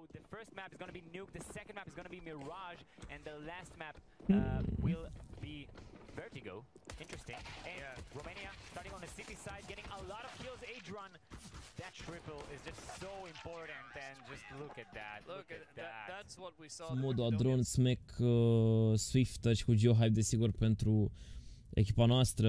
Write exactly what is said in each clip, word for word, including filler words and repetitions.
the first map is going to be Nuke, the second map is going to be Mirage, and the last map uh, will be Vertigo. Interesting. And yeah. Romania starting on the city side, getting a lot of kills. Adron, that triple is just so important, and just look at that. Look, look at that. that. That's what we saw. Modul Adron, Smack, uh, Swifter și cu GeoHype, desigur, pentru echipa noastră.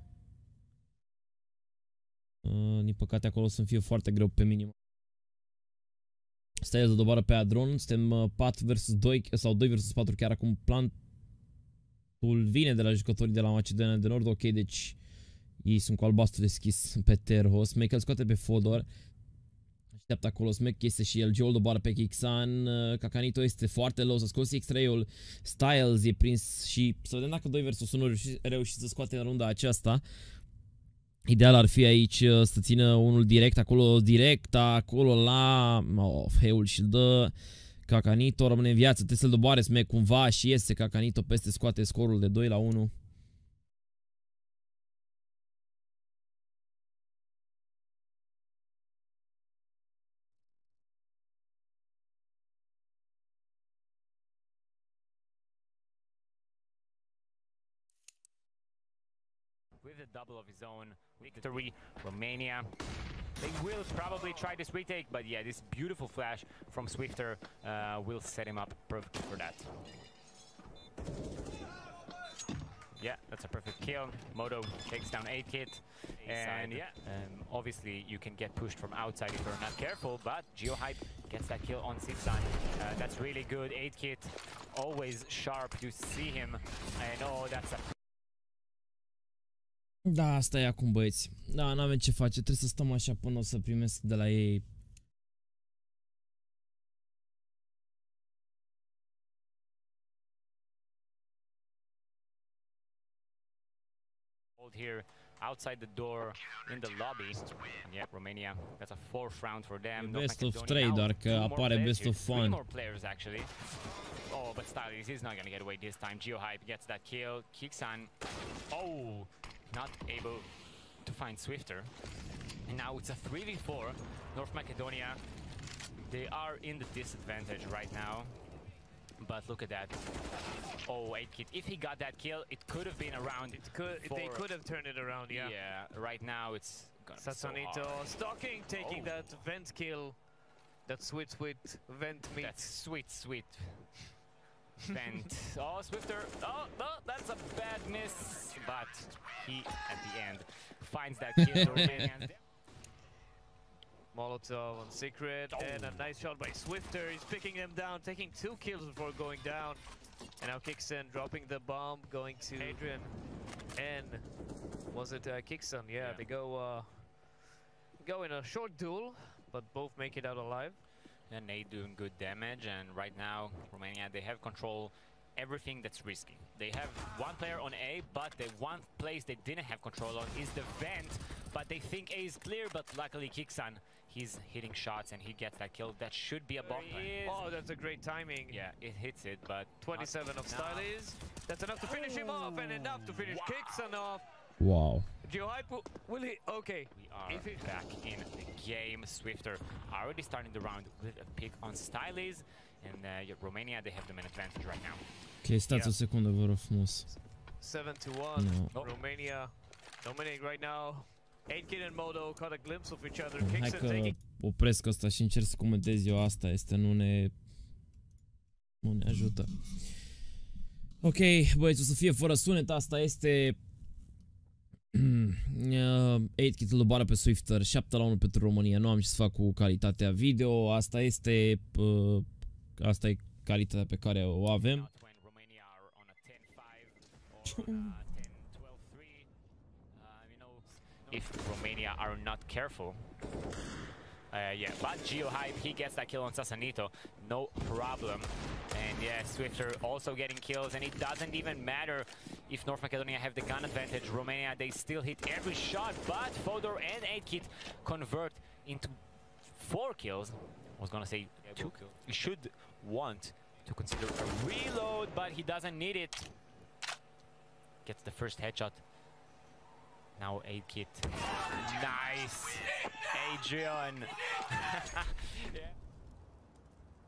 Uh, din păcate acolo o să fie foarte greu pe minim. Stai de dobară pe Adron, suntem uh, patru versus doi sau doi versus patru chiar acum. Plantul vine de la jucătorii de la Macedonia de Nord, ok, deci ei sunt cu albastru deschis pe Terho. Smack îl scoate pe Fodor. Așteaptă acolo Smack, este și el. Joel dobară pe Kixan. uh, Kakanito este foarte low, să scoți X-Ray-ul. Styles e prins și să vedem dacă doi versus unu reuși, reușit să scoate în runda aceasta. Ideal ar fi aici să țină unul direct acolo, direct acolo la oh, Heul și îl dă. Kakanito rămâne în viață, trebuie să-l doboare Smack cumva și iese Kakanito peste, scoate scorul de doi la unu. With a double of his own victory, Romania, they will probably try this retake, but yeah, this beautiful flash from Swifter uh, will set him up perfect for that. Yeah, that's a perfect kill. Moto takes down eight kit, and yeah, um, obviously you can get pushed from outside if you're not careful, but GeoHype gets that kill on Sixan. Uh, that's really good. eight kit, always sharp to see him, and oh, that's a Da, asta e acum, băieți. Da, n-avem ce face, trebuie să stăm așa până o să primesc de la ei. Here outside the door in the lobby. And yeah, Romania, that's a fourth round for them. Best of trei, doar că apare best of fun. More players actually. Oh, but Styles, he's not gonna get away this time. GeoHype gets that kill. Kixan, oh, not able to find Swifter. And now it's a three v four. North Macedonia, they are in the disadvantage right now. But look at that. Oh, eight kit. If he got that kill, it could have been around. It could. For, they could have turned it around. Yeah. Yeah. Right now, it's gonna Sasanito be so hard. stalking, taking oh. that vent kill. That sweet, sweet vent meat. That's sweet, sweet vent. Oh, Swifter. Oh, no, that's a bad miss. But he, at the end, finds that kill. Molotov on Secret, oh. And a nice shot by Swifter. He's picking them down, taking two kills before going down. And now Kixan dropping the bomb, going to Adrian. And was it uh, Kixan? Yeah, yeah, they go uh, go in a short duel, but both make it out alive. And Nate doing good damage, and right now, Romania, they have control everything that's risky. They have one player on A, but the one place they didn't have control on is the vent. But they think A is clear, but luckily Kixan, he's hitting shots and he gets that kill. That should be a bomb. Oh, that's a great timing. Yeah, it hits it, but twenty-seven of Styles. That's enough to finish him off, and enough to finish wow. Kixan off. Wow. GeoHype, will he? Okay. We are if it back in the game. Swifter already starting the round with a pick on Styles, and uh, Romania, they have the main advantage right now. Ok, stați yeah. o secundă, vă rog frumos. seven to one. No. Romania dominating right now. eight kit and Modo caught a glimpse of each other. Hai Kixan că taking... opresc asta și încerc să comentez eu. Asta este, nu ne... Nu ne ajută. Ok, băieți, o să fie fără sunet. Asta este... eight kit îl doboară pe Swifter, șapte la unu pentru România. Nu am ce să fac cu calitatea video. Asta este... Uh, asta e calitatea pe care o avem. If Romania are not careful. Uh, yeah, but GeoHype, he gets that kill on Sasanito, no problem. And yeah, Swifter also getting kills, and it doesn't even matter if North Macedonia have the gun advantage. Romania, they still hit every shot, but Fodor and eight kit convert into four kills. I was gonna say yeah, two kills. He should want to consider a reload, but he doesn't need it. Gets the first headshot. Now eight kit. Nice! Adrian! Yeah.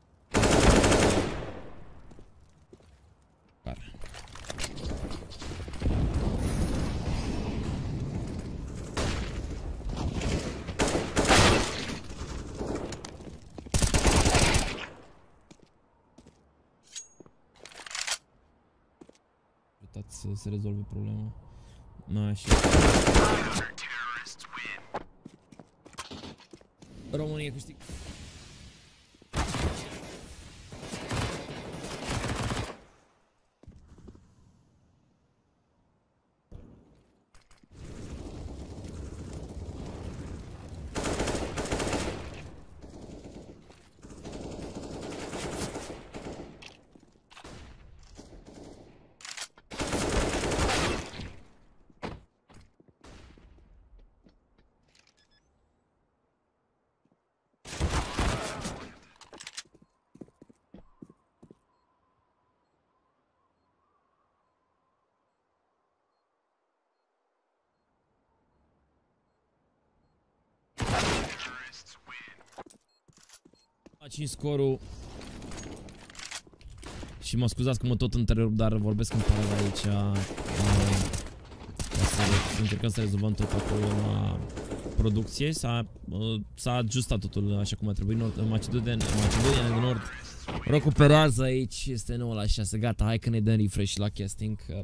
să se rezolve problema. Așa. România câștigă. La cinci scorul. Și mă scuzați că mă tot întrerup, dar vorbesc în paralel aici. Uh, ca să încercăm să rezolvăm tot acolo la producție. S-a uh, ajustat totul așa cum a trebuit. Macedonia, Macedonia de Nord recuperează aici. Este nouă la șase. Gata, hai că ne dăm refresh la casting. Uh,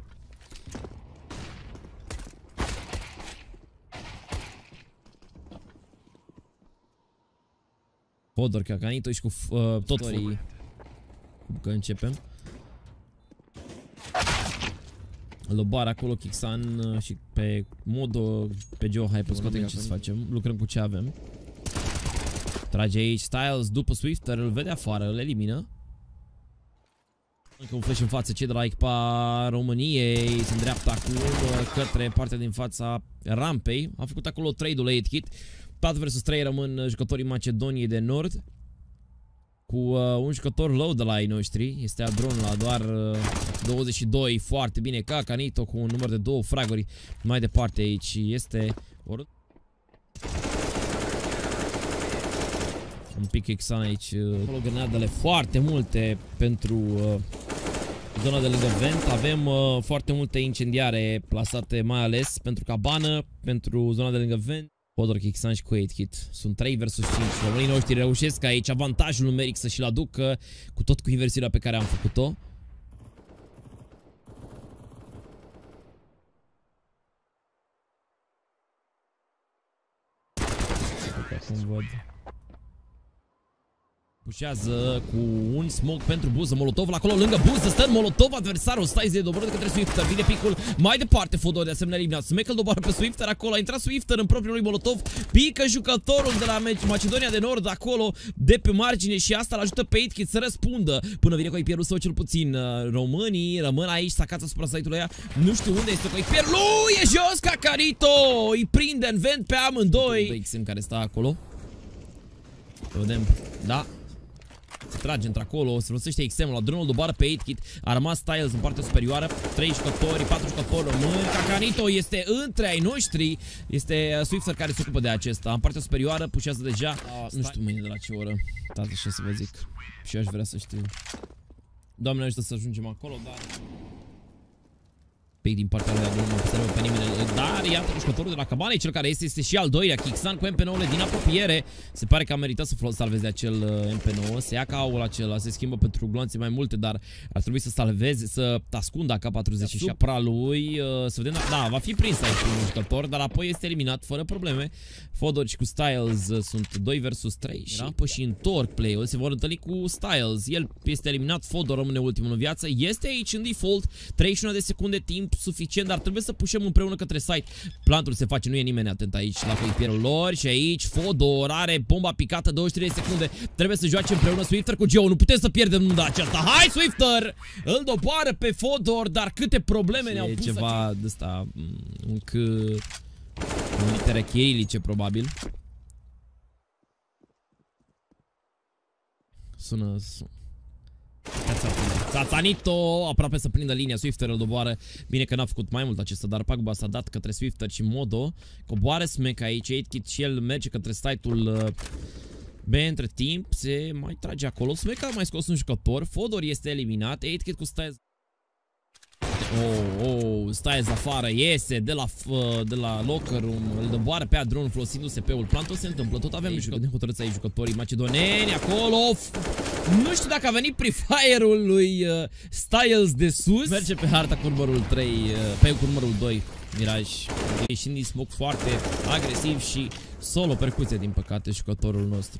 Fodor, Cacanito și cu uh, tot forii. Că începem. Lobar acolo, Kixan uh, și pe Modo, pe Geo, hai pe scoate ce să facem. Lucrăm cu ce avem. Trage aici Styles după Swifter, îl vede afară, îl elimină. Încă un flash în față, cei de la echipa României se îndreaptă acum către partea din fața rampei. A făcut acolo trade-ul la eight hit. patru versus trei rămân jucătorii Macedoniei de Nord. Cu uh, un jucător low de la ai noștri. Este Adron la doar uh, douăzeci și doi. Foarte bine. Cacanito cu un număr de două fraguri. Mai departe aici este un pic Xan aici. Acolo grenadele foarte multe pentru uh, zona de lângă vent. Avem uh, foarte multe incendiare plasate mai ales pentru cabană, pentru zona de lângă vent. Fodor, Kixan și cu eight hit. Sunt trei versus cinci. Românii noștri reușesc aici avantajul numeric să și-l aducă, cu tot cu inversiunea pe care am făcut-o. Acum văd. Pușează cu un smoke pentru Buză, Molotov la acolo lângă Buză, stă în Molotov, adversarul stai de doborât către Swifter, vine picul mai departe, Fodor de asemenea eliminat, Smekel doboară pe Swifter acolo, a intrat Swifter în propriul lui Molotov, pică jucătorul de la Macedonia de Nord acolo, de pe margine și asta îl ajută pe eight hit să răspundă, până vine coipierul său cel puțin. Românii rămân aici, sacați asupra site-ului ăia, nu știu unde este coipierul, lui e jos Cacarito, îi prinde în vent pe amândoi. X M care stă acolo, vedem, da. Se trage într-acolo, se folosește X M la dronul, doboară pe eight hit, a rămas Styles în partea superioară, trei jucători, patru jucători români, Cacanito este între ai noștri, este Swifter care se ocupă de acesta, în partea superioară, pușează deja, oh, nu știu mâine de la ce oră, tata, ce să vă zic, și eu aș vrea să știu. Doamne ajută să ajungem acolo, dar... din partea lui Adron, nu observă pe nimeni, dar iată jucătorul de la cabane, cel care este, este și al doilea, Kixan cu M P nouă din apropiere, se pare că a meritat să salveze acel M P nouă, se ia caul acela, se schimbă pentru gloanțe mai multe, dar ar trebui să salveze, să ascundă A K patruzeci și apra lui, să vedem, da, va fi prins aici un jucător, dar apoi este eliminat fără probleme. Fodor și cu Styles sunt doi versus trei și rapă și întorc play-ul, se vor întâlni cu Styles, el este eliminat, Fodor rămâne ultimul în viață, este aici în default, treizeci și unu de secunde timp suficient, dar trebuie să pușăm împreună către site. Plantul se face, nu e nimeni atent aici la coipierul lor și aici Fodor are bomba picată, douăzeci și trei de secunde, trebuie să joace împreună Swifter cu Geo, nu putem să pierdem runda aceasta. Hai Swifter! Îl doboară pe Fodor, dar câte probleme ne-au pus ceva de ăsta, un C în litere chirilice probabil. Sună, sună. Țațanito, aproape să prindă linia, Swifter îl doboară. Bine că n-a făcut mai mult acesta, dar Pagba s-a dat către Swifter și Modo. Coboară Smack aici, eight hit și el merge către site-ul B. Între timp se mai trage acolo. Smack a mai scos un jucător, Fodor este eliminat, eight hit cu Styles Oh, oh, Styles afară, iese de la, de la locker room, îl doboară pe Adron folosindu-se pe ul. Plantul se întâmplă, tot avem jucători hotărâți aici, jucătorii macedoneni acolo. Nu știu dacă a venit prefire-ul lui uh, Styles de sus. Merge pe harta cu numărul trei, uh, pe cu numărul doi, Miraj. Ieșind din smoke foarte agresiv și solo percuție, din păcate, jucătorul nostru.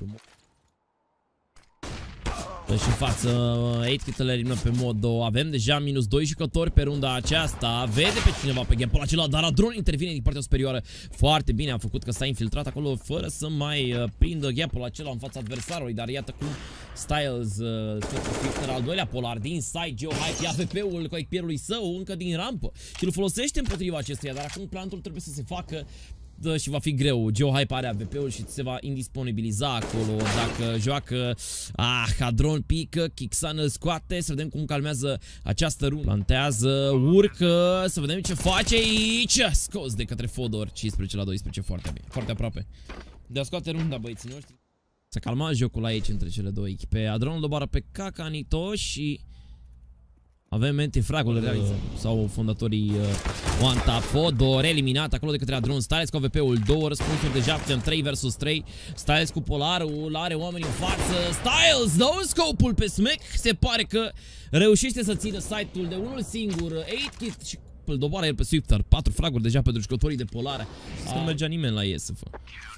Și în față, opt kit îl elimină pe Modo. Avem deja minus doi jucători pe runda aceasta. Vede pe cineva pe gamepul acela, dar Adron intervine din partea superioară. Foarte bine a făcut că s-a infiltrat acolo fără să mai uh, prindă gapul acela în fața adversarului. Dar iată cum Styles uh, al doilea polar din side. GeoHype ia A V P-ul coechipierului său încă din rampă și îl folosește împotriva acestuia. Dar acum plantul trebuie să se facă și va fi greu. GeoHype are A V P-ul și se va indisponibiliza acolo dacă joacă. Ah, Adron pică, Kixan îl scoate. Să vedem cum calmează această rundă. Plantează, urcă, să vedem ce face aici. Scos de către Fodor, cincisprezece la doisprezece, foarte bine, foarte aproape de a scoate runda, băieții noștri. S-a calmat jocul aici între cele două echipe. Adron îl doboară pe Kakanito și avem anti-fragul realizat. Sau fondatorii uh, One Tap. Fodor eliminat acolo de către Adron. Styles cu A V P-ul, două răspunsuri deja. Putem trei versus trei. Styles cu polarul, are oameni în față. Styles dă scope-ul pe Smack. Se pare că reușește să țină site-ul de unul singur. opt kit și îl doboară el pe Swifter. patru fraguri deja pentru jucătorii de polară. Nu mergea nimeni la E S F.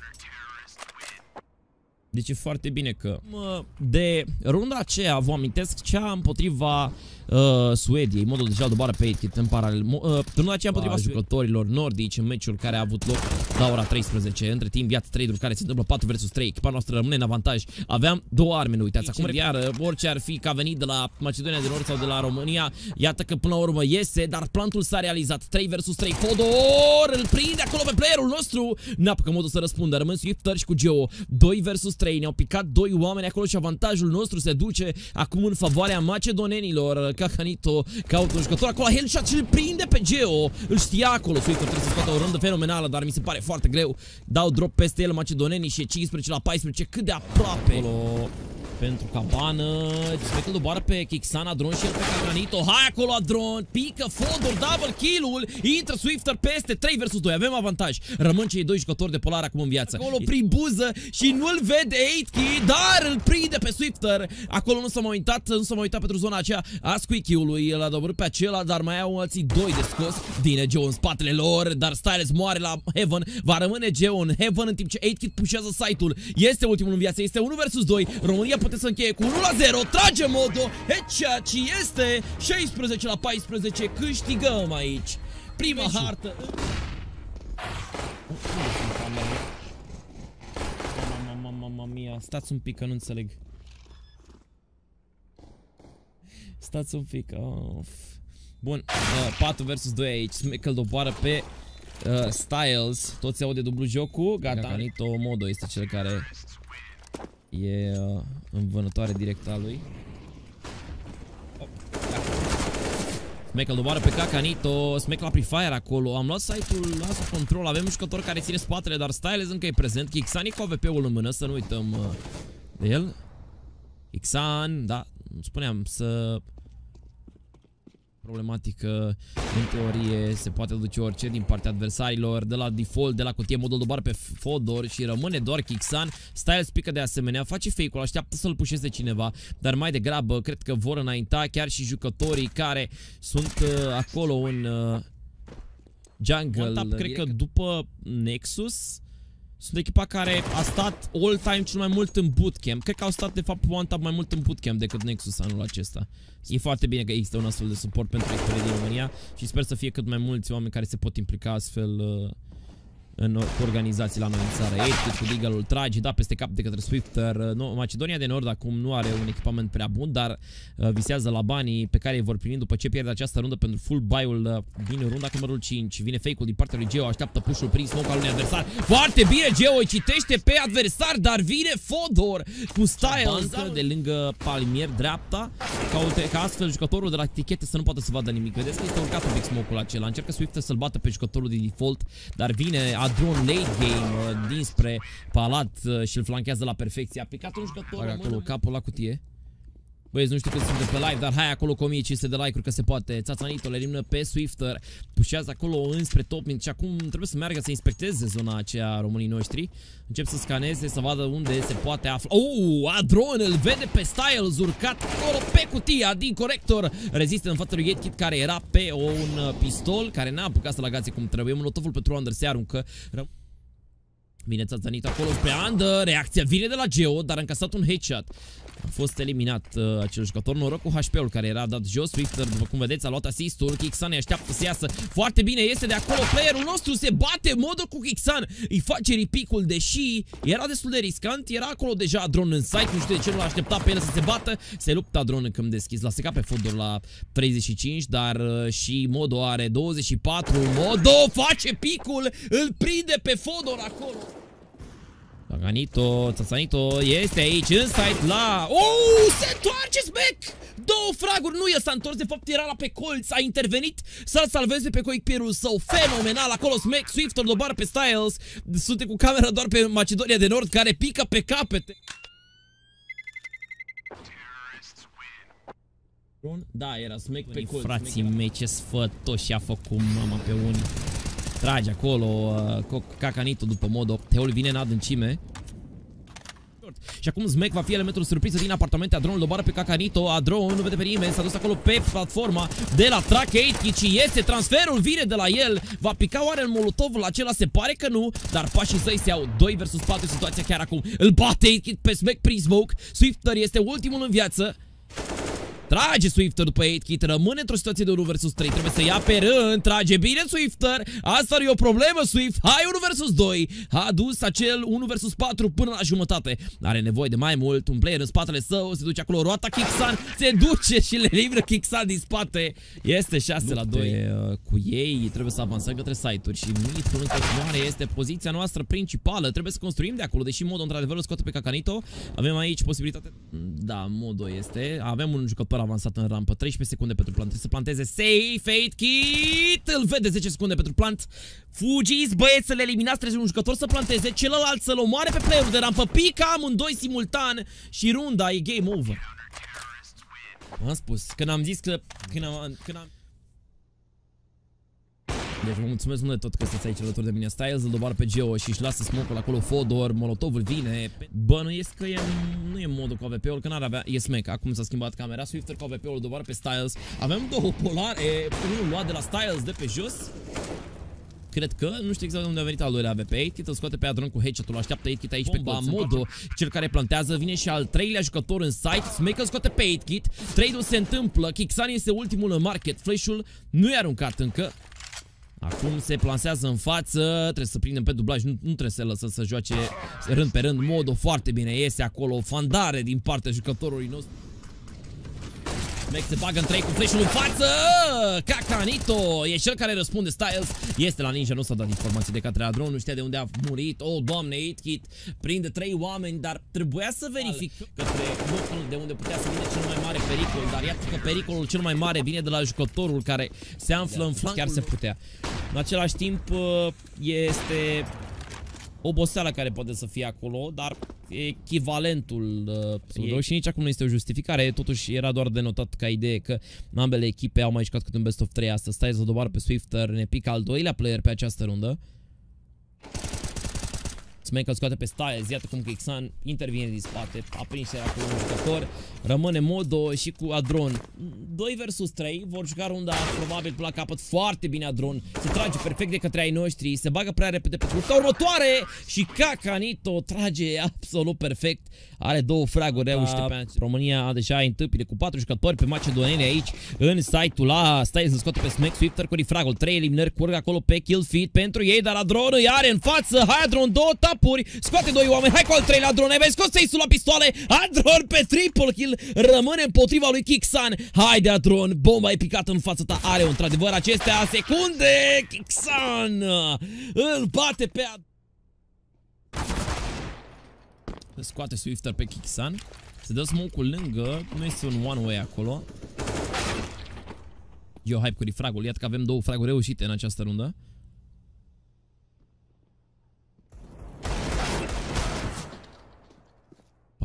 Deci e foarte bine că de runda aceea vă amintesc cea împotriva uh, Suediei. Modul deja doboară pe opt kit în paralel. Uh, runda aceea împotriva jucătorilor nordici în meciul care a avut loc la ora treisprezece. Între timp, iată trei care se întâmplă patru versus trei. Echipa noastră rămâne în avantaj. Aveam două arme, nu uitați. Acum iar orice ar fi că a venit de la Macedonia de Nord sau de la România, iată că până la urmă iese, dar plantul s-a realizat. trei versus trei. Fodor îl prinde acolo pe playerul nostru. N-apucă modul să răspundă. Rămân Swifter și cu Geo. doi versus trei. Ne-au picat doi oameni acolo și avantajul nostru se duce acum în favoarea macedonenilor. Kakanito caută un jucător acolo, headshot și îl prinde pe Geo. Îl știa acolo. Swifter trebuie să scoată o rândă fenomenală, dar mi se pare foarte greu. Dau drop peste el macedonenii și e cincisprezece la paisprezece. Cât de aproape acolo pentru cabană. Specul doboară pe Kixan, Adron și el pe Kakanito. Hai acolo Adron, pică Fodor, double kill-ul. Intră Swifter peste trei versus doi. Avem avantaj. Rămân cei doi jucători de polar acum în viață. Acolo prin buză și nu-l vede opt kit, dar îl prinde pe Swifter. Acolo nu s-a mai uitat, nu s-a mai uitat pentru zona aceea a squeaky-ului. L-a doborât pe acela, dar mai au alții doi de scos. Vine Geo în spatele lor, dar Styles moare la Heaven. Va rămâne Geo în Heaven în timp ce opt kit pushează site-ul. Este ultimul în viață, este unu versus doi. România poate să încheie cu unu la zero, trage Modo, headshot și este șaisprezece la paisprezece, câștigăm aici. Prima Meciu. hartă. Mamma, mamma mia, stați un pic că nu înțeleg. Stați un pic. Of. Bun, uh, patru versus doi aici. Smack îl doboară pe uh, Styles. Toți se aude dublu jocul. Gata, Kakanito Modo este cel care e uh, în vânătoare directă a lui. Oh, Smack îl doboară pe Kakanito. Smack la prefire acolo. Am luat site-ul la sub control. Avem un jucător care ține spatele, dar Styles încă e prezent. Kixan cu A V P-ul în mână, să nu uităm uh, de el. Kixan, da, spuneam să... Problematică, în teorie se poate duce orice din partea adversarilor. De la default, de la cutie, modul doboară pe Fodor și rămâne doar Kixan. Styles pică de asemenea, face fake-ul, așteaptă să-l pușeze cineva, dar mai degrabă cred că vor înainta chiar și jucătorii care sunt uh, acolo în uh, jungle. Tap, cred că după Nexus sunt echipa care a stat all-time cel mai mult în bootcamp. Cred că au stat de fapt One Tap mai mult în bootcamp decât Nexus anul acesta. E foarte bine că există un astfel de suport pentru echipele din România și sper să fie cât mai mulți oameni care se pot implica astfel uh, în organizații la noi în țară. opt kit cu Deagle-ul trage, da, peste cap de către Swifter. No, Macedonia de Nord acum nu are un echipament prea bun, dar uh, visează la banii pe care îi vor primi după ce pierde această rundă pentru full buy-ul uh, din runda cu numărul cinci. Vine fake-ul din partea lui Geo, așteaptă push-ul prin smoke al unui adversar. Foarte bine, Geo îi citește pe adversar, dar vine Fodor cu Styles de lângă palmier dreapta, ca, ca astfel jucătorul de la etichete să nu poată să vadă nimic. Vedeți că este urcat un pic smoke-ul acela. Încearcă Swifter să-l bată pe jucătorul de default, dar vine Adron late game uh, dinspre palat uh, și îl flanchează la perfecție. A picat un jucător acolo capul la cutie. Băieți, nu știu cât sunt de pe live, dar hai acolo cu o mie cinci sute de like-uri că se poate. Țațanito le elimină pe Swifter, pușează acolo înspre top mid și acum trebuie să meargă să inspecteze zona aceea românii noștri. Încep să scaneze, să vadă unde se poate afla. Oh, Adron îl vede pe Styles urcat acolo pe cutia din corector. Rezistă în fața lui Gatekit care era pe un pistol, care n-a apucat să-l agațe cum trebuie. Molotovul pentru Under se aruncă. Vine Țațanito acolo spre Under, reacția vine de la Geo, dar a încasat un headshot. A fost eliminat uh, acel jucător. Noroc cu H P-ul care era dat jos. Swifter, după cum vedeți, a luat asistul. Kixan așteaptă să iasă foarte bine. Este de acolo. Playerul nostru se bate în modul cu Kixan. Îi face ripicul, deși era destul de riscant. Era acolo deja Adron în site. Nu știu de ce nu l-a așteptat pe el să se bată. Se luptă Adron în câmp deschis. L-a secat pe Fodor la treizeci și cinci, dar uh, și Modo are douăzeci și patru. Modo face picul. Îl prinde pe Fodor acolo. Țațanito, Țațanito este aici în site la... Oh, se întoarce Smack! Două fraguri, nu el s-a întors, de fapt era la pe colț, a intervenit să-l salveze pe coechipierul său. Fenomenal acolo Smack, Swifter dobară pe Styles. Suntem cu camera doar pe Macedonia de Nord care pică pe capete. Da, era Smack pe colț. Frații mei, ce sfătoși a făcut mama pe unii. Trage acolo uh, Kakanito după Modo. Teul vine în adâncime. Și acum Smack va fi elementul surpriză din apartamente. Adron îl dobară pe Kakanito. Adron nu vede pe nimeni. S-a dus acolo pe platforma de la Track opt și este transferul. Vine de la el. Va pica oare în molotovul acela? Se pare că nu. Dar pașii săi se iau doi versus patru. Situația chiar acum. Îl bate opt pe Smack prin smoke. Swifter este ultimul în viață. Trage Swifter după opt, rămâne într-o situație de unu versus trei. Trebuie să ia pe rând. Trage bine Swifter. Asta e o problemă, Swift. Hai unu versus doi. A adus acel unu versus patru până la jumătate. Are nevoie de mai mult. Un player în spatele său. Se duce acolo. Roata Kixan. Se duce și le livră Kixan din spate. Este șase la doi. Uh, cu ei trebuie să avansăm către site-uri. Și Mitru în continuare este poziția noastră principală. Trebuie să construim de acolo. Deși Modo într-adevăr îl scoate pe Kakanito. Avem aici posibilitate. Da, Modo este. Avem un jucător avansat în rampă, treisprezece secunde pentru plant. Trebuie să planteze safe, opt-Kit. Îl vede, zece secunde pentru plant. Fugiți, băieți, să le eliminați. Trebuie un jucător să planteze, celălalt să-l omoare pe playerul de rampă. Pică amândoi simultan și runda e game over. Am spus, când am zis că când am, când am... Deci vă mulțumesc mult de tot că sunteți aici alături de mine. Styles îl dobară pe Geo și își lasă smoke-ul acolo. Fodor, Molotovul vine. Bănuiesc că e, nu e modul cu A V P-ul, că n-ar avea, e Smack. Acum s-a schimbat camera. Swifter cu A V P-ul dobară pe Styles. Avem două polare, unul luat de la Styles de pe jos. Cred că, nu știu exact de unde a venit al doilea A V P. opt-Kit îl scoate pe Adron cu headshot-ul, așteaptă opt-Kit aici bomba, pe Modo, cel care plantează, vine și al treilea jucător în site. Smack îl scoate pe opt-Kit. Trade-ul se întâmplă, Kixan este ultimul în market. Flash-ul nu e aruncat încă. Acum se plansează în față, trebuie să prindem pe dublaj, nu, nu trebuie să lăsăm să joace rând pe rând. Modo foarte bine, iese acolo o fandare din partea jucătorului nostru. Smack se bagă în trei cu flash-ul în față. Kakanito e cel care răspunde. Styles este la ninja, nu s-a dat informații de către Adron, nu știa de unde a murit. Oh, doamne, opt-Kit prinde trei oameni, dar trebuia să verific către locul de unde putea să vină cel mai mare pericol. Dar iată că pericolul cel mai mare vine de la jucătorul care se află în flanc. Chiar se putea. În același timp este oboseala care poate să fie acolo, dar echivalentul uh, e... și nici acum nu este o justificare. Totuși era doar denotat ca idee că ambele echipe au mai jucat câte un best of trei astăzi. Stai să dobară pe Swifter, ne pică al doilea player pe această rundă. Smack îl scoate pe Styles, iată cum Kixan intervine din spate, a prins acolo un jucător. Rămâne Modo și cu Adron. doi versus trei, vor juca runda probabil la capăt foarte bine Adron. Se trage perfect de către ai noștri, se bagă prea repede pe lupta următoare și Kakanito trage absolut perfect. Are două fraguri reușite pe România deja ai întâmpine cu patru jucători pe macedoneni aici în site-ul A. Styles îl scoate pe Smack, Swifter cu refragul, trei eliminări, curg acolo pe kill feed pentru ei, dar Adron îi are în față. Hai Adron, două tapuri, scoate doi oameni, hai cu al treilea Adron, ai mai scos ace-ul la pistoale. Adron pe triple kill, rămâne împotriva lui Kixan. Haide Adron, bomba e picată în fața ta, are într-adevăr acestea secunde. Kixan îl bate pe Adron. Scoate Swifter pe Kixan. Se dă smoke-ul lângă. Nu este un one-way acolo. Eu hype cu refragul. Iată că avem două fraguri reușite în această rundă.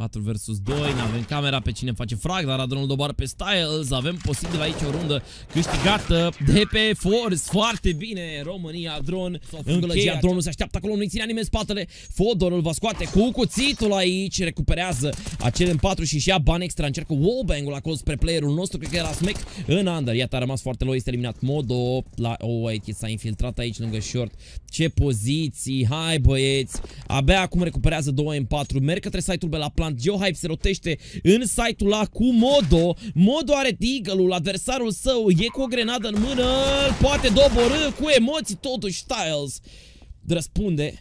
patru versus doi, n-avem camera pe cine face frag, dar Adronul doboară pe Styles. Avem posibil aici o rundă câștigată de pe Force. Foarte bine, România, Adron. Încheie, Adronul se așteaptă acolo, nu-i ținea nimeni spatele. Fodor îl va scoate cu cuțitul aici, recuperează acel în patru și-și ia bani extra. Încearcă wallbang-ul acolo spre playerul nostru, cred că era Smack în under. Iată, a rămas foarte low, este eliminat Modo. La... Oh, wait, s-a infiltrat aici lângă short. Ce poziții, hai băieți. Abia acum recuperează doi în patru, merg către site-ul pe la plant. Geohype se rotește în site-ul ăla cu Modo. Modo are deagle-ul, adversarul său e cu o grenadă în mână, îl poate doborî cu emoții, totuși Styles răspunde.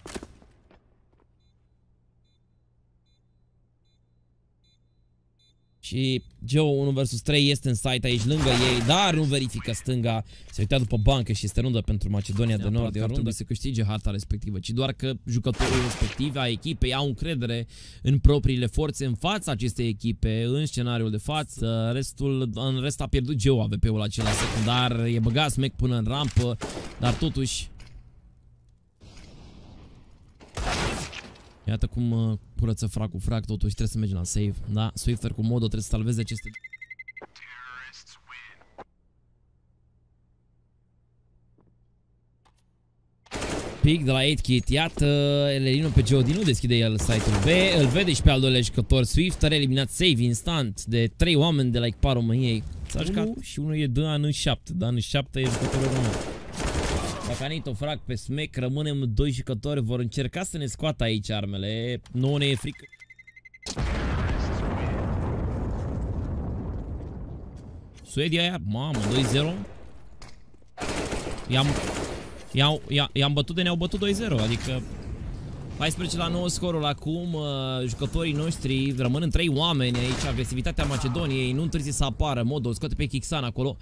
Și Geo unu versus trei este în site aici lângă ei, dar nu verifică stânga. Se uitea după bancă și este rundă pentru Macedonia de Nord. Ar trebui să câștige harta respectivă, ci doar că jucătorii respectivi a echipei au încredere în propriile forțe în fața acestei echipe, în scenariul de față. Restul, în rest a pierdut Geo A V P-ul acela secundar, e băgat Smack până în rampă, dar totuși iată cum uh, curăță frag cu frag, totuși trebuie să mergem la save. Da, Swifter cu Modo trebuie să salveze aceste... Pick de la opt kit, iată, Elelino pe Geodin, nu deschide el site-ul B, îl vede și pe al doilea jucător. Swifter eliminat save instant de trei oameni de la echipa României. S-a jucat și unul e Dan în șapte, Dan în șapte e jucătorul român. Cacanito frag pe Smack, rămânem doi jucători, vor încerca să ne scoată aici armele, nouă ne e frică. Suedia aia, mamă, doi zero. I-am i-am bătut de ne-au bătut doi zero, adică paisprezece la nouă scorul acum. uh, Jucătorii noștri rămân în trei oameni aici, agresivitatea Macedoniei nu întârzie să apară. Modo scoate pe Kixan acolo.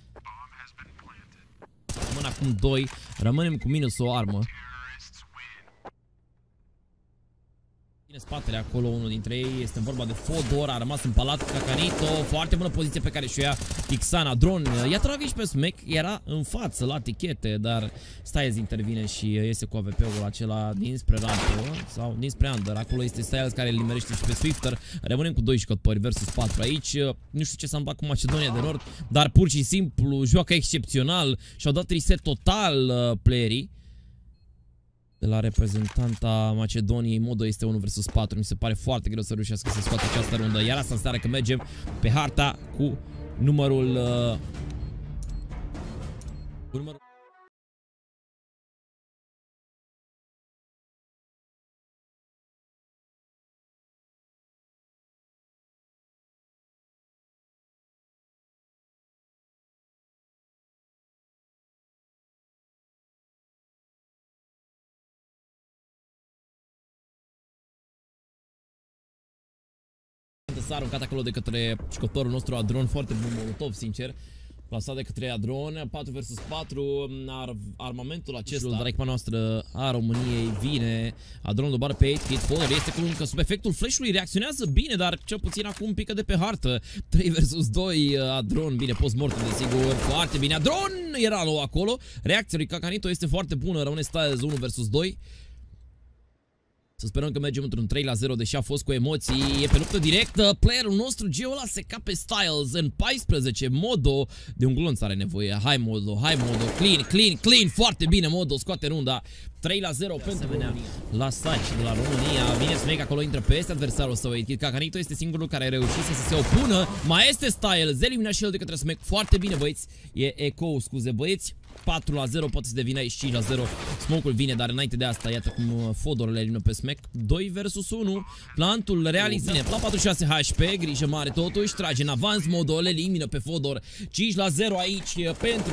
Rămân acum doi, rămânem cu minus o armă. Bine spatele acolo, unul dintre ei este vorba de Fodor, a rămas în palat Cacanito, foarte bună poziție pe care și-o ia Kixan. Adron i-a travit pe Smack, era în față la tichete, dar Styles intervine și iese cu A V P-ul acela dinspre rampă sau dinspre under. Acolo este Styles care îl limerește și pe Swifter. Rămânem cu doi jucători versus patru aici. Nu știu ce s-a întâmplat cu Macedonia de Nord, dar pur și simplu joacă excepțional și-au dat reset total uh, playerii. De la reprezentanta Macedoniei, Modo este unu versus patru. Mi se pare foarte greu să reușească să scoată această rundă. Iar asta înseamnă că mergem pe harta cu numărul... Uh, cu numărul... S-a aruncat acolo de către jucătorul nostru Adron, foarte bun molotov, sincer. Plasat de către Adron, patru versus patru, ar, armamentul acesta, dar echipa noastră a României vine. Adron doboară pe opt kit, Fodor este cu încă sub efectul flash-ului, reacționează bine, dar cel puțin acum pică de pe hartă. trei versus doi, Adron, bine, post-mortem desigur, foarte bine. Adron era low acolo, reacția lui Cacanito este foarte bună, rămâne Styles unu versus doi. Să sperăm că mergem într-un trei la zero, deși a fost cu emoții. E pe luptă directă. Playerul nostru, Geo, ăla se ca pe Styles în paisprezece. Modo, de un glonț are nevoie. Hai Modo, hai Modo. Clean, clean, clean. Foarte bine Modo, scoate runda. trei la zero pentru România. La saci de la România. Vine Smack acolo, intră peste adversarul său. Cacanito este singurul care a reușit să se opună. Mai este Styles. Elimina și el de către Smack. Foarte bine, băieți. E eco, scuze, băieți. patru la zero, poate să devină aici cinci la zero. Smoke-ul vine, dar înainte de asta, iată cum Fodor le elimină pe Smack. doi versus unu. Plantul realizează. La patruzeci și șase H P, grijă mare totuși, trage în avans, Modo le elimină pe Fodor. cinci la zero aici pentru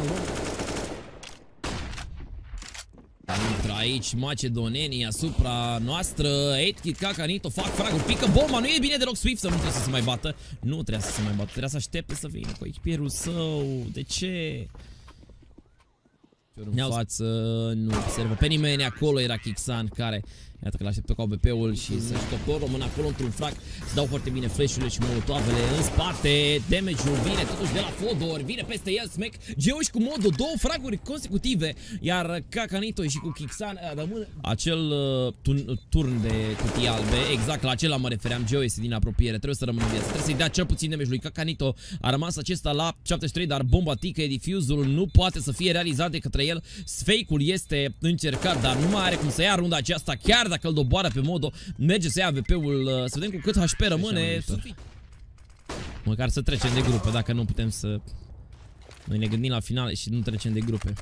intră aici macedonenii asupra noastră. opt kit, Cacanito, fac fraguri, pică bomba, nu e bine deloc. Swift să nu trebuie să se mai bată. Nu trebuie să se mai bată, trebuie să aștepte să vină cu echipierul său. De ce? În față, nu observă pe nimeni, acolo era Kixan care Iată că l-așteptă cu A W P-ul și să jucător rămân acolo într-un frag. Se dau foarte bine flash-urile și molotoavele în spate. Damage-ul vine totuși de la Fodor, vine peste el Smack. Geo și cu modul, două fraguri consecutive. Iar Kakanito și cu Kixan rămân acel uh, turn, turn de cutii albe. Exact la acela mă refeream. Geo este din apropiere, trebuie să rămână în viață. Trebuie să-i dea cel puțin damage lui Kakanito. A rămas acesta la șaptezeci și trei, dar bomba tică, defuse-ul nu poate să fie realizat de către el. Fake-ul este încercat, dar nu mai are cum să ia runda aceasta, chiar dacă îl doboară pe Modo. Merge să ia A V P-ul, să vedem cu cât H P rămâne. Măcar să trecem de grupe, dacă nu putem să... Noi ne gândim la finale și nu trecem de grupe.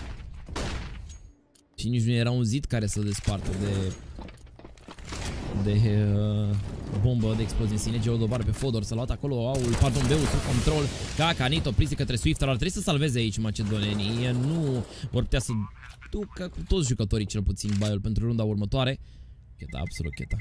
Și nici nu era un zid care să despartă de... De uh, bombă de explozie în sine. Geo doboară pe Fodor, s-a luat acolo aul, pardon, B-ul sub control. Kakanito prins către Swifter, ar trebui să salveze aici macedonenii. Nu vor putea să ducă cu toți jucătorii cel puțin baiul pentru runda următoare. Cheta, absolut cheta.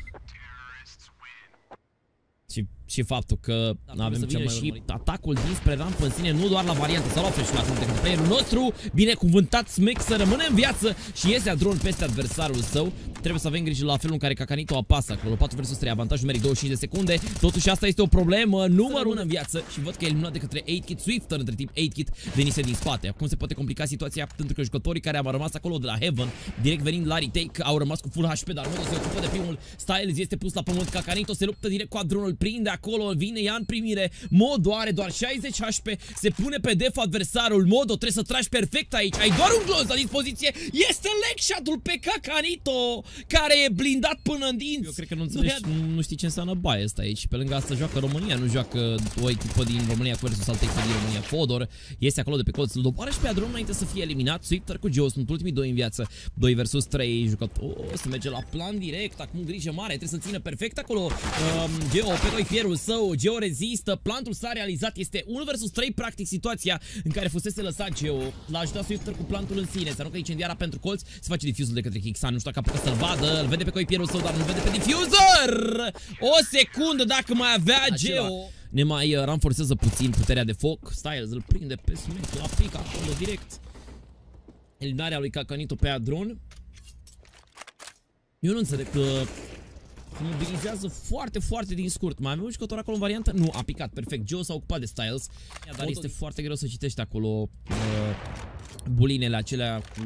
Și, și faptul că da, avem cel mai și urmărit. Atacul dinspre rampă în sine, nu doar la variantă. S-a luat flash-ul acum de către playerul nostru. Binecuvântat Smack să rămână în viață și iese Adron peste adversarul său. Trebuie să avem grijă la felul în care Kakanito apasă acolo. patru versus trei, avantaj numeric douăzeci și cinci de secunde. Totuși asta este o problemă, numărul în viață. Și văd că e eliminat de către opt kit. Swifter între timp opt kit venise din spate. Acum se poate complica situația pentru că jucătorii care au rămas acolo de la Heaven, direct venind la retake, au rămas cu full H P, dar Modo se ocupă de primul. Styles este pus la pământ, Kakanito se luptă direct cu Adronul, prinde acolo, vine ea în primire. Modo are doar șaizeci H P, se pune pe def adversarul. Modo trebuie să tragi perfect aici. Ai doar un glonț la dispoziție. Este leg shot-ul pe Kakanito, care e blindat până în dinți. Eu cred că nu înțelegi, nu, nu știi ce înseamnă baie asta aici. Pe lângă asta joacă România, nu joacă o echipă din România versus altă echipă din România. Fodor este acolo de pe colț, îl doboară și pe Adron înainte să fie eliminat. Swifter cu Geo sunt ultimii doi în viață. doi versus trei jucători. Oh, se merge la plan direct. Acum grijă mare, trebuie să țină perfect acolo. Um, Geo pe doi fierul său. Geo rezistă. Plantul s-a realizat. Este unu versus trei practic situația în care fusese lăsat Geo. L-a ajutat Swifter cu plantul în sine. Se aruncă incendiara pentru colț. Se face diffuzul de către Kixan. Nu știu dacă apucă să-l vadă. Îl vede pe coipierul său, dar nu vede pe diffuser. O secundă dacă mai avea Geo. Ne mai uh, ranforcează puțin puterea de foc. Styles îl prinde pe Smack la pic acolo direct. Eliminarea lui Kakanito pe Adron. Eu nu înțeleg că mobilizează foarte, foarte din scurt. Mai avem un jucător acolo în variantă? Nu, a picat, perfect. Geo s-a ocupat de Styles. Dar este foarte greu să citești acolo uh, bulinele acelea cu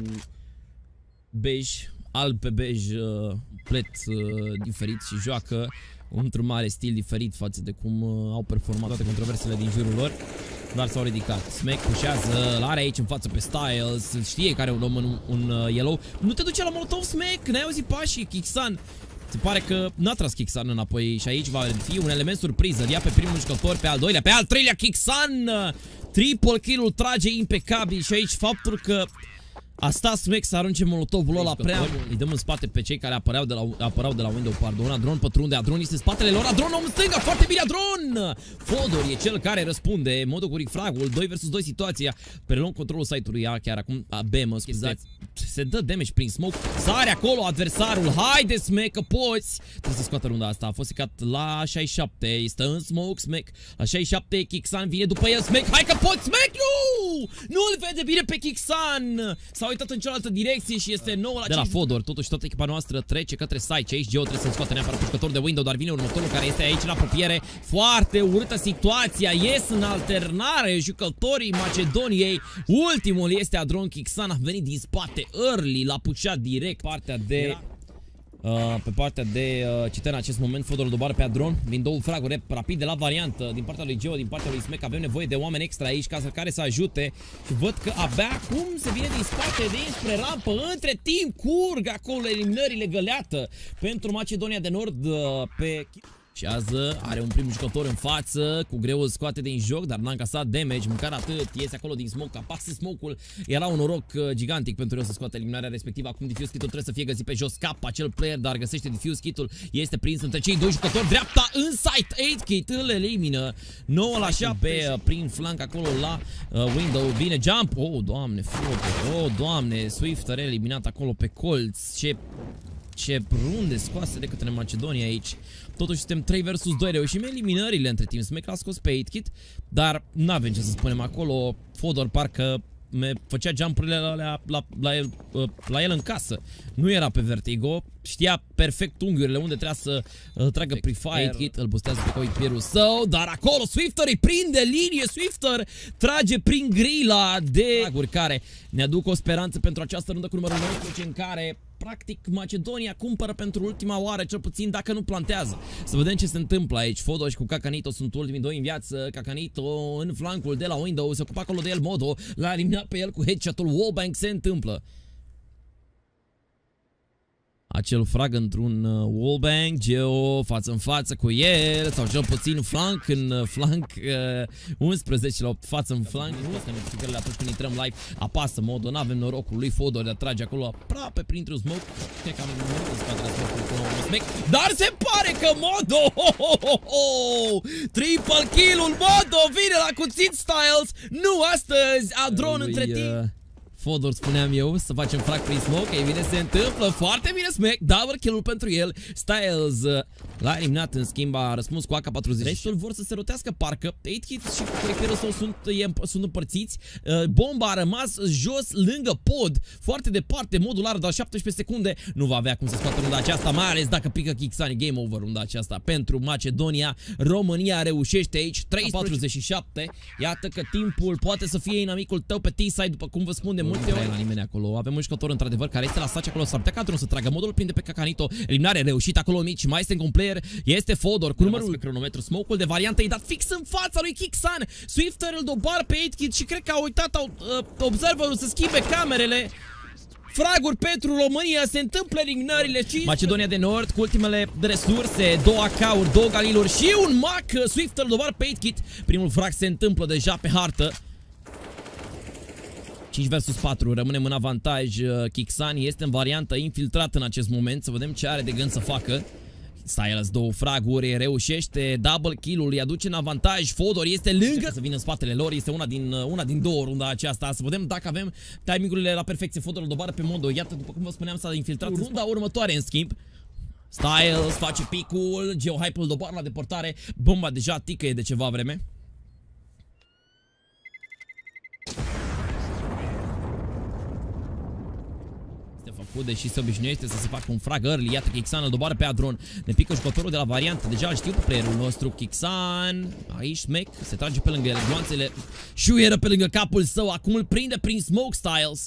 bej, alb pe bej, uh, plet uh, diferit și joacă într-un mare stil diferit față de cum uh, au performat toate controversele din jurul lor. Dar s-au ridicat. Smack pușează, l-are aici în față pe Styles. Știe că are un om în un uh, yellow. Nu te duce la molotov, Smack, n-ai auzit pașii. Kixan se pare că n-a tras Kixan înapoi și aici va fi un element surpriză. Ia pe primul jucător, pe al doilea, pe al treilea Kixan. Triple kill-ul trage impecabil și aici faptul că a stat Smack să arunce molotovul ăla prea mult. Îi dăm în spate pe cei care apăreau de la, apăreau de la window, pardon. Adron pătrunde, Adron este în spatele lor, Adron om în stânga, foarte bine Adron! Fodor e cel care răspunde, Modo cu fragul, doi versus doi situația. Preluăm controlul site-ului, chiar acum, a, B, mă scuzați. Se dă damage prin smoke, sare acolo adversarul, haide Smack că poți! Trebuie să scoată runda asta, a fost secat la șaizeci și șapte, este în smoke Smack, la șaizeci și șapte, Kixan vine după el, Smack, hai că poți, Smack, nu! Nu-l vede bine pe Kixan! S-a uitat în cealaltă direcție și este nouă la de la Fodor. Totuși toată echipa noastră trece către site. Aici Geo trebuie să scoată neapărat pe jucător de window, dar vine următorul care este aici în apropiere. Foarte urâtă situația. Ies în alternare jucătorii Macedoniei. Ultimul este Adron. Kixan a venit din spate early, l-a pușat direct partea de Uh, pe partea de uh, cită în acest moment. Fodor îl doboară pe Adron. Vin două fraguri rapid de la variantă din partea lui Geo, din partea lui Smack. Avem nevoie de oameni extra aici ca să care să ajute. Și văd că abia acum se vine din spate dinspre rampă. Între timp curg acolo eliminările găleată pentru Macedonia de Nord uh, pe... Șează, are un prim jucător în față, cu greu îl scoate din joc, dar n-a încasat damage, măcar atât, iese acolo din smoke, apasă smoke-ul, era un noroc uh, gigantic pentru el să scoate eliminarea respectivă. Acum diffuse kit-ul trebuie să fie găsit pe jos, scapă acel player, dar găsește diffuse kit-ul, este prins între cei doi jucători, dreapta în site, opt kit îl elimină, nouă la șapte, uh, prin flank acolo la uh, window, vine jump, oh, doamne, Fodor, oh, doamne, Swifter eliminat acolo pe colț, ce... Ce runde scoase de către Macedonia aici. Totuși suntem trei versus doi. Reușim eliminările între timp. Smack l-a scos pe opt kit, dar n-avem ce să spunem acolo. Fodor parcă făcea jump-urile la, la, la, la, el, la el în casă. Nu era pe Vertigo, știa perfect unghiurile unde trebuia să uh, tragă pre-fire. Hit, îl bustează pe coipierul său, dar acolo Swifter îi prinde linie, Swifter trage prin grila de fraguri care ne aduc o speranță pentru această rundă cu numărul nouăsprezece, în care practic Macedonia cumpără pentru ultima oară, cel puțin dacă nu plantează. Să vedem ce se întâmplă aici. Fodo și cu Kakanito sunt ultimii doi în viață. Kakanito în flancul de la Windows, se ocupă acolo de el Modo, l-a eliminat pe el cu headshot-ul. Wallbang se întâmplă. Acel frag într-un uh, wallbang, Geo față în față cu el, sau cel puțin flank în uh, flank, uh, unsprezece la opt față în flank. Nu este notificările atunci când intrăm live, apasă Modo, n-avem norocul lui Fodor de a trage acolo aproape printr-un smoke. Cred că am noroc în spatele smoke-ului cu un smack, dar se pare că Modo, ho, ho, ho, ho, triple kill-ul Modo vine la cuțit Styles, nu astăzi, a drone între timp. Uh... Fodor, spuneam eu, să facem frag prin smoke. Ei bine, se întâmplă foarte bine. Smack, double kill-ul pentru el. Styles uh, l-a eliminat, în schimb a răspuns cu A K patruzeci. Restul vor să se rotească parcă. opt hits și coechipierul său sunt, e, sunt împărțiți. uh, Bomba a rămas jos lângă pod, foarte departe. Modul are doar șaptesprezece secunde. Nu va avea cum să scoată runda aceasta, mai ales dacă pică Kixani. Game over runda aceasta pentru Macedonia. România reușește aici treisprezece patruzeci și șapte. Iată că timpul poate să fie inamicul tău pe T-side, după cum vă spun de multe ori. La nimeni acolo. Avem un jucător într-adevăr care este la saci acolo. S-ar putea ca drum să tragă. Modul prinde pe Kakanito. Eliminare reușită acolo mici. Mai este un player. Este Fodor cu numărul cronometru. Smoke-ul de variantă e dat fix în fața lui Kixan. Swifter îl dobar pe opt hit și cred că a uitat au, uh, observerul să schimbe camerele. Fraguri pentru România. Se întâmplă eliminările. Macedonia de Nord cu ultimele resurse. Două A K-uri, două Galiluri și un Mac. Swifter îl dobar pe opt hit. Primul frag se întâmplă deja pe hartă. cinci versus patru, rămânem în avantaj. Kixani este în variantă infiltrat în acest moment. Să vedem ce are de gând să facă. Styles, două fraguri, reușește double kill-ul, îi aduce în avantaj. Fodor este lângă să vină în spatele lor. Este una din, una din două runda aceasta. Să vedem dacă avem timing-urile la perfecție. Fodor îl dobară pe Modo. Iată, după cum vă spuneam, s-a infiltrat. Runda următoare, în schimb, Styles face picul, Geohype îl dobară la depărtare. Bomba deja ticăie de ceva vreme. Deși se obișnuiește să se facă un frag early. Iată, Kixan îl doboară pe Adron. Ne pică jucătorul de la variantă. Deja îl știu pe playerul nostru. Kixan, aici Smack, se trage pe lângă el. Gloanțele șuieră pe lângă capul său. Acum îl prinde prin Smoke Styles.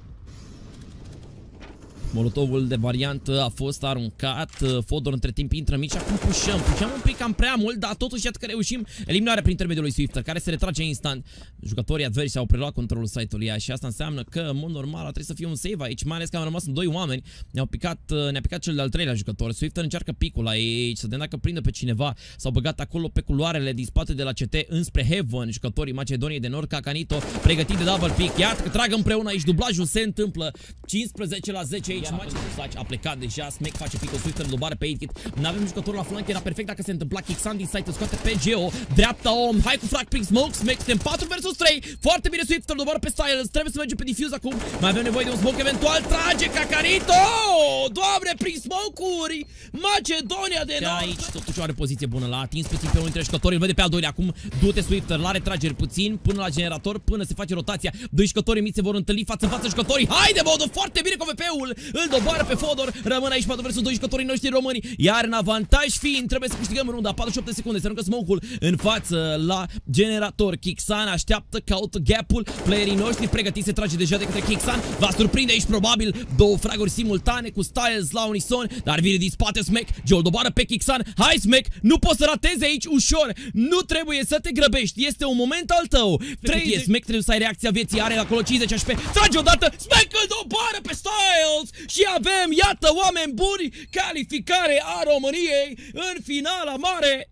Molotovul de variantă a fost aruncat. Fodor între timp intră mici. Acum pușăm. Pușăm un pic cam prea mult, dar totuși iată că reușim eliminarea prin intermediul lui Swifter, care se retrage instant. Jucătorii adversi au preluat controlul site-ului și asta înseamnă că, în mod normal, ar trebui să fie un save aici, mai ales că am rămas în doi oameni. Ne-au picat, ne-a picat cel de-al treilea jucător. Swifter încearcă picul aici, să vedem dacă prinde pe cineva. S-au băgat acolo pe culoarele din spate de la C T înspre Heaven. Jucătorii Macedoniei de Nord, Kakanito, pregătit de double pick. Iată că trag împreună aici. Dublajul se întâmplă. cincisprezece la zece aici. A plecat deja, Smack face picul, Swifter îl dobară pe opt hit. Nu avem jucătorul la flank, era perfect dacă se întâmpla. Kixan din site îl scoate pe Geo, dreapta om, hai cu frag prin smoke. Smack, suntem patru versus trei. Foarte bine, Swifter îl dobară pe Styles. Trebuie să mergem pe defuse acum. Mai avem nevoie de un smoke eventual. Trage Kakanito! Doamne, prin smoke-uri! Macedonia de Nord! Aici totuși are poziție bună, l-a atins puțin pe unul dintre jucători, îl vede pe al doilea. Acum du-te Swifter, la retrageri puțin până la generator, până se face rotația. Doi jucători mici se vor întâlni față în față jucătorii. Haide, Modo, foarte bine cu V P-ul. Îl dobară pe Fodor. Rămân aici patru versus doi jucătorii noștri români. Iar în avantaj fiind, trebuie să câștigăm runda. patruzeci și opt de secunde, se aruncă smoke-ul în față la generator. Kixan așteaptă, caută gap-ul. Playerii noștri pregătiți, se trage deja de către Kixan. Va surprinde aici probabil două fraguri simultane cu Styles la unison, dar vine din spate Smack. Joel dobară pe Kixan. Hai Smack, nu poți să ratezi aici ușor. Nu trebuie să te grăbești. Este un moment al tău. treizeci. Smack trebuie să ai reacția vieții. Are acolo cincizeci H P. Trage odată. Smack îl dobară pe Styles și avem, iată, oameni buni, calificare a României în finala mare.